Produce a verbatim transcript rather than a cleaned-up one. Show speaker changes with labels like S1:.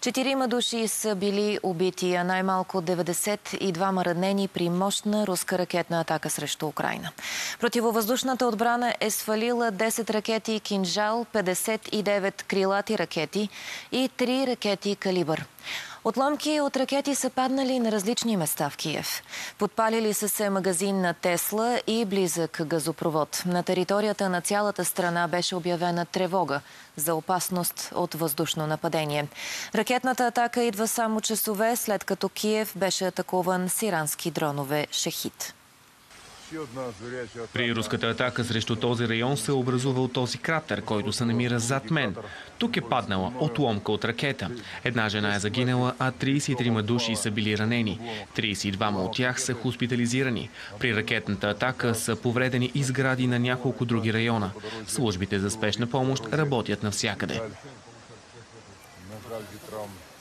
S1: Четирима души са били убити, а най-малко деветдесет и двама ранени при мощна руска ракетна атака срещу Украйна. Противовъздушната отбрана е свалила десет ракети Кинжал, петдесет и девет крилати ракети и три ракети Калибър. Отломки от ракети са паднали на различни места в Киев. Подпалили са се магазин на Тесла и близък газопровод. На територията на цялата страна беше обявена тревога за опасност от въздушно нападение. Ракетната атака идва само часове след като Киев беше атакуван с ирански дронове Шахид.
S2: При руската атака срещу този район се е образувал този кратер, който се намира зад мен. Тук е паднала отломка от ракета. Една жена е загинала, а тридесет и трима души са били ранени. тридесет и двама от тях са хоспитализирани. При ракетната атака са повредени и сгради на няколко други района. Службите за спешна помощ работят навсякъде.